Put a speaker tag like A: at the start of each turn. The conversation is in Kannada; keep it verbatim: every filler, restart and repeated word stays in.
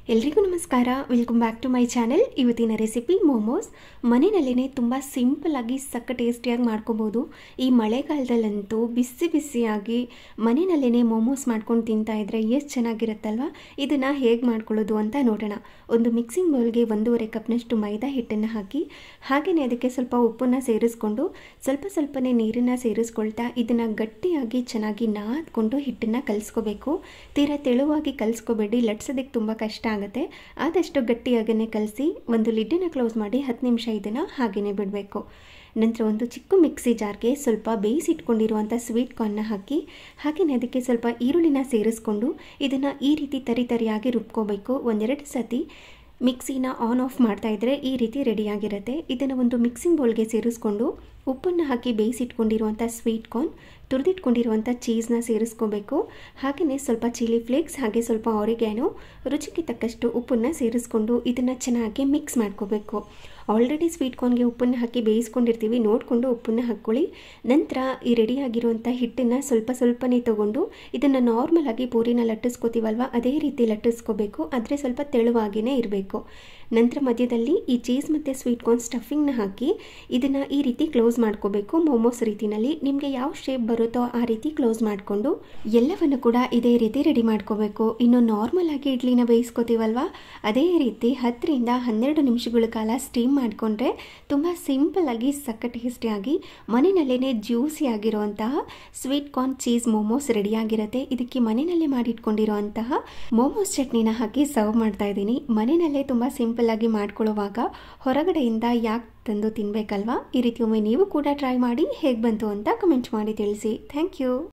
A: ಎಲ್ರಿಗೂ ನಮಸ್ಕಾರ, welcome back to my channel. ಇವತ್ತಿನ ರೆಸಿಪಿ ಮೋಮೋಸ್. ಮನೆಯಲ್ಲೇ ತುಂಬ ಸಿಂಪಲ್ಲಾಗಿ ಸಕ್ಕ ಟೇಸ್ಟಿಯಾಗಿ ಮಾಡ್ಕೋಬೋದು. ಈ ಮಳೆಗಾಲದಲ್ಲಂತೂ ಬಿಸಿ ಬಿಸಿಯಾಗಿ ಮನೆಯಲ್ಲೇ ಮೋಮೋಸ್ ಮಾಡ್ಕೊಂಡು ತಿಂತಾ ಇದ್ರೆ ಎಷ್ಟು ಚೆನ್ನಾಗಿರುತ್ತಲ್ವ. ಇದನ್ನು ಹೇಗೆ ಮಾಡ್ಕೊಳ್ಳೋದು ಅಂತ ನೋಡೋಣ. ಒಂದು ಮಿಕ್ಸಿಂಗ್ ಬೌಲ್ಗೆ ಒಂದೂವರೆ ಕಪ್ನಷ್ಟು ಮೈದಾ ಹಿಟ್ಟನ್ನು ಹಾಕಿ, ಹಾಗೆಯೇ ಅದಕ್ಕೆ ಸ್ವಲ್ಪ ಉಪ್ಪನ್ನು ಸೇರಿಸ್ಕೊಂಡು ಸ್ವಲ್ಪ ಸ್ವಲ್ಪನೇ ನೀರನ್ನು ಸೇರಿಸ್ಕೊಳ್ತಾ ಇದನ್ನು ಗಟ್ಟಿಯಾಗಿ ಚೆನ್ನಾಗಿ ನಾದ್ಕೊಂಡು ಹಿಟ್ಟನ್ನು ಕಲಿಸ್ಕೋಬೇಕು. ತೀರಾ ತೆಳುವಾಗಿ ಕಲಿಸ್ಕೋಬೇಡಿ, ಲಟ್ಸೋದಕ್ಕೆ ತುಂಬ ಕಷ್ಟ ಆಗುತ್ತೆ. ಆದಷ್ಟು ಗಟ್ಟಿಯಾಗೇ ಕಲಸಿ ಒಂದು ಲಿಡ್ಡನ್ನು ಕ್ಲೋಸ್ ಮಾಡಿ ಹತ್ತು ನಿಮಿಷ ಇದನ್ನು ಹಾಗೆಯೇ ಬಿಡಬೇಕು. ನಂತರ ಒಂದು ಚಿಕ್ಕ ಮಿಕ್ಸಿ ಜಾರ್ಗೆ ಸ್ವಲ್ಪ ಬೇಯಿಸಿಟ್ಕೊಂಡಿರುವಂಥ ಸ್ವೀಟ್ ಕಾರ್ನ್ನ ಹಾಕಿ, ಹಾಗೆಯೇ ಅದಕ್ಕೆ ಸ್ವಲ್ಪ ಈರುಳ್ಳಿನ ಸೇರಿಸ್ಕೊಂಡು ಇದನ್ನು ಈ ರೀತಿ ತರಿ ತರಿಯಾಗಿ ರುಬ್ಕೋಬೇಕು. ಒಂದೆರಡು ಸತಿ ಮಿಕ್ಸಿನ ಆನ್ ಆಫ್ ಮಾಡ್ತಾ ಇದ್ದರೆ ಈ ರೀತಿ ರೆಡಿಯಾಗಿರುತ್ತೆ. ಇದನ್ನು ಒಂದು ಮಿಕ್ಸಿಂಗ್ ಬೌಲ್ಗೆ ಸೇರಿಸ್ಕೊಂಡು ಉಪ್ಪನ್ನು ಹಾಕಿ ಬೇಯಿಸಿಟ್ಕೊಂಡಿರುವಂಥ ಸ್ವೀಟ್ ಕಾರ್ನ್, ತುರಿದಿಟ್ಕೊಂಡಿರುವಂಥ ಚೀಸ್ನ ಸೇರಿಸ್ಕೋಬೇಕು. ಹಾಗೆಯೇ ಸ್ವಲ್ಪ ಚಿಲ್ಲಿ ಫ್ಲೇಕ್ಸ್, ಹಾಗೆ ಸ್ವಲ್ಪ ಆರಿಗ್ಯಾನೋ, ರುಚಿಗೆ ತಕ್ಕಷ್ಟು ಉಪ್ಪನ್ನು ಸೇರಿಸ್ಕೊಂಡು ಇದನ್ನು ಚೆನ್ನಾಗಿ ಮಿಕ್ಸ್ ಮಾಡ್ಕೋಬೇಕು. ಆಲ್ರೆಡಿ ಸ್ವೀಟ್ ಕಾರ್ನ್ಗೆ ಉಪ್ಪನ್ನು ಹಾಕಿ ಬೇಯಿಸ್ಕೊಂಡಿರ್ತೀವಿ, ನೋಡಿಕೊಂಡು ಉಪ್ಪನ್ನು ಹಾಕ್ಕೊಳ್ಳಿ. ನಂತರ ಈ ರೆಡಿಯಾಗಿರುವಂಥ ಹಿಟ್ಟನ್ನು ಸ್ವಲ್ಪ ಸ್ವಲ್ಪನೇ ತೊಗೊಂಡು ಇದನ್ನು ನಾರ್ಮಲಾಗಿ ಪೂರಿನ ಲಟ್ಟಿಸ್ಕೋತೀವಲ್ವ ಅದೇ ರೀತಿ ಲಟ್ಟಿಸ್ಕೋಬೇಕು, ಆದರೆ ಸ್ವಲ್ಪ ತೆಳುವಾಗಿಯೇ ಇರಬೇಕು. ನಂತರ ಮಧ್ಯದಲ್ಲಿ ಈ ಚೀಸ್ ಮತ್ತು ಸ್ವೀಟ್ ಕಾರ್ನ್ ಸ್ಟಫಿಂಗ್ನ ಹಾಕಿ ಇದನ್ನು ಈ ರೀತಿ ಕ್ಲೋಸ್ ಮಾಡ್ಕೋಬೇಕು. ಮೋಮೋಸ್ ರೀತಿಯಲ್ಲಿ ನಿಮಗೆ ಯಾವ ಶೇಪ್ ಬರುತ್ತೋ ಆ ರೀತಿ ಕ್ಲೋಸ್ ಮಾಡಿಕೊಂಡು ಎಲ್ಲವನ್ನು ಕೂಡ ಇದೇ ರೀತಿ ರೆಡಿ ಮಾಡ್ಕೋಬೇಕು. ಇನ್ನು ನಾರ್ಮಲ್ ಆಗಿ ಇಡ್ಲಿನ ಬೇಯಿಸ್ಕೋತೀವಲ್ವ ಅದೇ ರೀತಿ ಹತ್ತರಿಂದ ಹನ್ನೆರಡು ನಿಮಿಷಗಳ ಕಾಲ ಸ್ಟೀಮ್ ಮಾಡಿಕೊಂಡ್ರೆ ತುಂಬ ಸಿಂಪಲ್ಲಾಗಿ ಸಕ್ಕ ಟೇಸ್ಟಿಯಾಗಿ ಮನೆಯಲ್ಲೇ ಜ್ಯೂಸಿ ಆಗಿರುವಂತಹ ಸ್ವೀಟ್ ಕಾರ್ನ್ ಚೀಸ್ ಮೋಮೋಸ್ ರೆಡಿಯಾಗಿರುತ್ತೆ. ಇದಕ್ಕೆ ಮನೆಯಲ್ಲೇ ಮಾಡಿಟ್ಕೊಂಡಿರುವಂತಹ ಮೋಮೋಸ್ ಚಟ್ನಿನ ಹಾಕಿ ಸರ್ವ್ ಮಾಡ್ತಾ ಇದ್ದೀನಿ. ಮನೆಯಲ್ಲೇ ತುಂಬ ಸಿಂಪಲ್ಲಾಗಿ ಮಾಡ್ಕೊಳ್ಳುವಾಗ ಹೊರಗಡೆಯಿಂದ ಯಾಕೆ ತಂದು ತಿನ್ನಬೇಕಲ್ವಾ? ಈ ರೀತಿ ಒಮ್ಮೆ ನೀವು ಕೂಡ ಟ್ರೈ ಮಾಡಿ ಹೇಗೆ ಬಂತು ಅಂತ ಕಮೆಂಟ್ ಮಾಡಿ ತಿಳಿಸಿ. Thank you.